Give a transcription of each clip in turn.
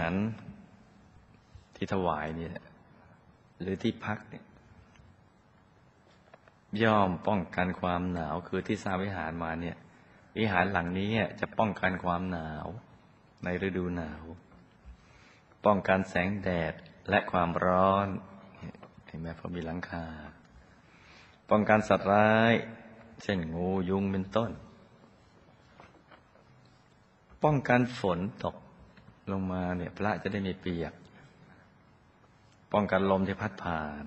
ารที่ถวายเนี่ยหรือที่พักเนี่ยย่อมป้องกันความหนาวคือที่สร้างวิหารมาเนี่ยวิหารหลังนี้จะป้องกันความหนาวในฤดูหนาวป้องกันแสงแดดและความร้อนเห็นไหมเพราะมีหลังคาป้องกันสัตว์ร้ายเช่นงูยุงเป็นต้นป้องกันฝนตกลงมาเนี่ยพระจะได้ไม่เปียกป้องกันลมที่พัดผ่าน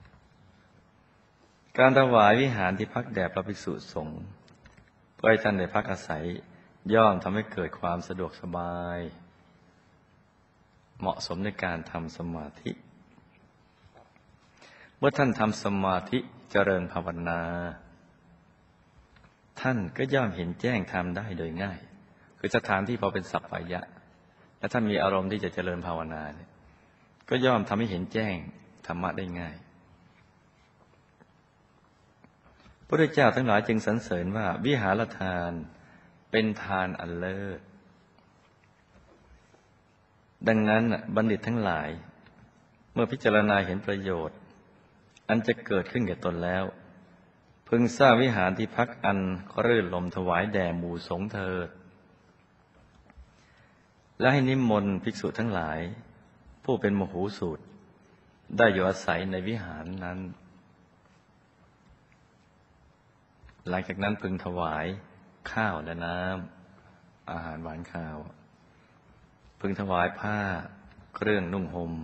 การถวายวิหารที่พักแด่พระภิกษุสงฆ์เพื่อให้ท่านได้พักอาศัยย่อมทำให้เกิดความสะดวกสบายเหมาะสมในการทำสมาธิเมื่อท่านทำสมาธิเจริญภาวนาท่านก็ย่อมเห็นแจ้งธรรมได้โดยง่ายคือสถานที่พอเป็นสัพพายะและท่านมีอารมณ์ที่จะเจริญภาวนาเนี่ยก็ย่อมทำให้เห็นแจ้งธรรมะได้ง่ายพระพุทธเจ้าทั้งหลายจึงสรรเสริญว่าวิหารทานเป็นทานอันเลิศดังนั้นบัณฑิตทั้งหลายเมื่อพิจารณาเห็นประโยชน์อันจะเกิดขึ้นแก่ตนแล้วพึงสร้างวิหารที่พักอันรื่นรมถวายแด่หมู่สงฆ์เถิดและให้นิมนต์ภิกษุทั้งหลายผู้เป็นมโหสูตรได้อยู่อาศัยในวิหารนั้นหลังจากนั้นพึงถวายข้าวและน้ำอาหารหวานข้าวพึงถวายผ้าเครื่องนุ่งห่ม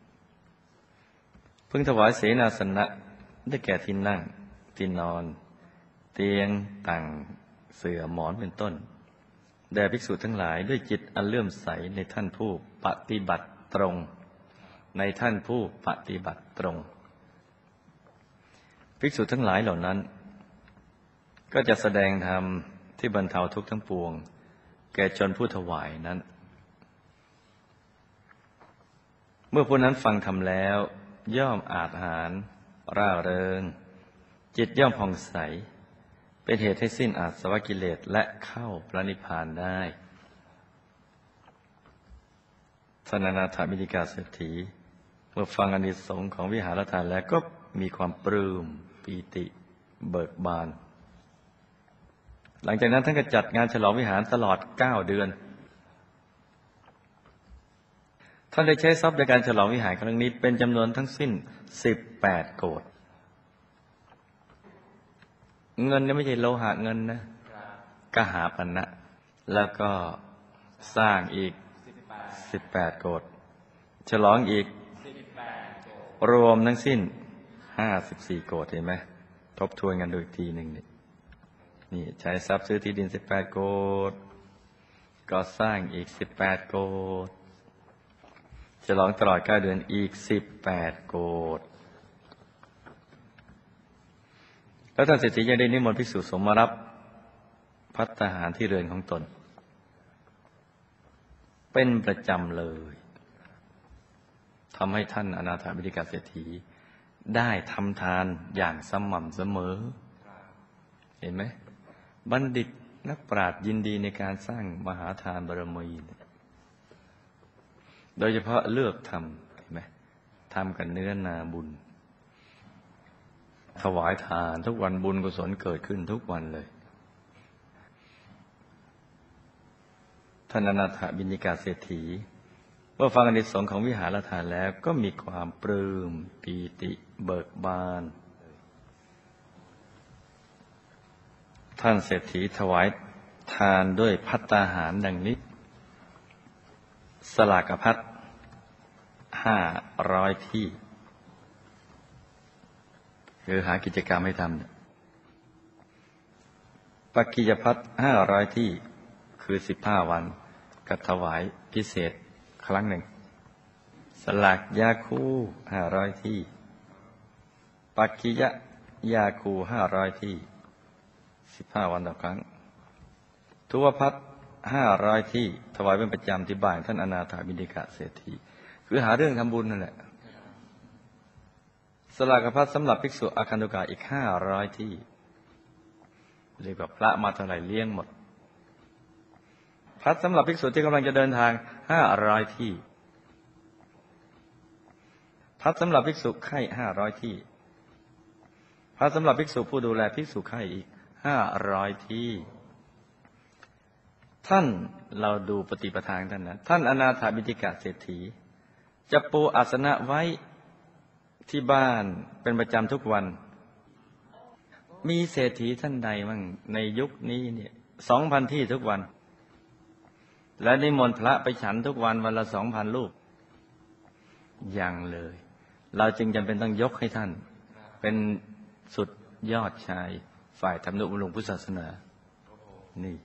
พึงถวายเสนาสนะได้แก่ที่นั่งที่นอนเตียงตั่งเสื่อหมอนเป็นต้นแด่ภิกษุทั้งหลายด้วยจิตอันเลื่อมใสในท่านผู้ปฏิบัติตรงในท่านผู้ปฏิบัติตรงภิกษุทั้งหลายเหล่านั้นก็จะแสดงธรรมที่บรรเทาทุกข์ทั้งปวงแก่ชนผู้ถวายนั้นเมื่อผู้นั้นฟังธรรมแล้วย่อมอาจหาญร่าเริงจิตย่อมผ่องใสเป็นเหตุให้สิ้นอาสวะกิเลสและเข้าพระนิพพานได้ท่านอนาถบิณฑิกาเศรษฐีเมื่อฟังอานิสงส์ของวิหารทานแล้วก็มีความปลื้มปีติเบิกบานหลังจากนั้นท่านก็จัดงานฉลองวิหารตลอด9 เดือนท่านได้ใช้ทรัพย์ในการฉลองวิหารครั้งนี้เป็นจำนวนทั้งสิ้น18 โกฏเงินเนี่ยไม่ใช่โลหะเงินนะกหาปณะแล้วก็สร้างอีก18 โกฏฉลองอีกรวมทั้งสิ้น54 โกฏเห็นไหมทบทวนกันดูอีกทีหนึ่งนี่ใช้ทรัพย์ซื้อที่ดิน18 โกฏก็สร้างอีก18 โกฏฉลองตลอด9 เดือนอีก18 โกฏแล้วท่านเศรษฐียังได้นิมนต์ภิกษุสงฆ์มารับภัตตาหารที่เรือนของตนเป็นประจำเลยทำให้ท่านอนาถบิณฑิกาเศรษฐีได้ทำทานอย่างสม่ำเสมอเห็นไหมบัณฑิตนักปราชญ์ยินดีในการสร้างมหาทานบารมีโดยเฉพาะเลือกทำเห็นไหมทำกับเนื้อนาบุญถวายทานทุกวันบุญกุศลเกิดขึ้นทุกวันเลยท่านอนาถบิณฑิกาเศรษฐีเมื่อฟังอานิสงส์ของวิหารทานแล้วก็มีความปลื้มปีติเบิกบานท่านเศรษฐีถวายทานด้วยภัตตาหารดังนี้สลากภัต500 ที่คือหากิจกรรมให้ทำปักกิยภัต500 ที่คือ15 วันกับถวายพิเศษครั้งหนึ่งสลากยาคู500 ที่ปักกิยยาคู500 ที่15 วันต่อครั้งทุวภัต500 ที่ถวายเป็นประจำที่บ้านท่านอนาถบิณฑิกาเศรษฐีคือหาเรื่องทำบุญนั่นแหละสลากภัตสำหรับภิกษุอาคันตุกะอีก500 ที่เรียกว่าพระมาเท่าไหร่เลี้ยงหมดภัตสำหรับภิกษุที่กำลังจะเดินทาง500 ที่พักสำหรับภิกษุไข้500 ที่พักสำหรับภิกษุผู้ดูแลภิกษุไข้อีก500 ที่ท่านเราดูปฏิปทาท่านนะท่านอนาถบิณฑิกะเศรษฐีจะปูอาสนะไว้ที่บ้านเป็นประจำทุกวันมีเศรษฐีท่านใดมั่งในยุคนี้เนี่ย2,000 ที่ทุกวันและนิมนต์พระไปฉันทุกวันวันละ 2,000 รูปยังเลยเราจึงจำเป็นต้องยกให้ท่านเป็นสุดยอดชายฝ่ายธรรมนุบำรุงพุทธศาสนานี่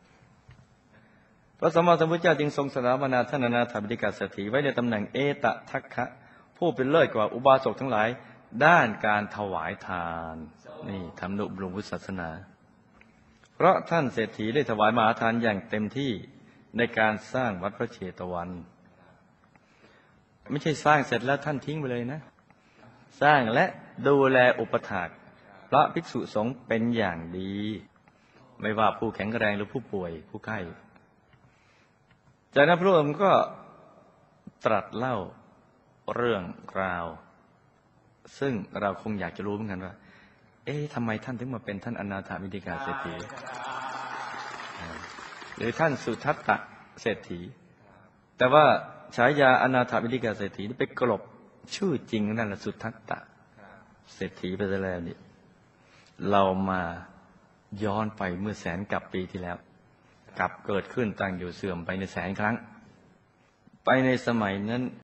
พระสัมมาสัมพุทธเจ้าจึงทรงสถาปนาท่านอนาถบิณฑิกะเศรษฐีไว้ในตำแหน่งเอตทัคคะผู้เป็นเลิศกว่าอุบาสกทั้งหลายด้านการถวายทานนี่ธรรมนุบำรุงพุทธศาสนาเพราะท่านเศรษฐีได้ถวายมหาทานอย่างเต็มที่ในการสร้างวัดพระเชตวันไม่ใช่สร้างเสร็จแล้วท่านทิ้งไปเลยนะสร้างและดูแลอุปถากพระภิกษุสงฆ์เป็นอย่างดีไม่ว่าผู้แข็งแรงหรือผู้ป่วยผู้ไข้จากนั้นพระองค์ก็ตรัสเล่าเรื่องราวซึ่งเราคงอยากจะรู้เหมือนกันว่าทำไมท่านถึงมาเป็นท่านอนาถบิณฑิกะเศรษฐีหรือท่านสุทัตตะเศรษฐีแต่ว่าฉายาอนาถบิณฑิกะเศรษฐีไปกลบชื่อจริงนั่นแหละสุทัตตะเศรษฐีไปซะแล้วนี่เรามาย้อนไปเมื่อแสนกับปีที่แล้วกลับเกิดขึ้นตั้งอยู่เสื่อมไปในแสนครั้งไปในสมัยนั้น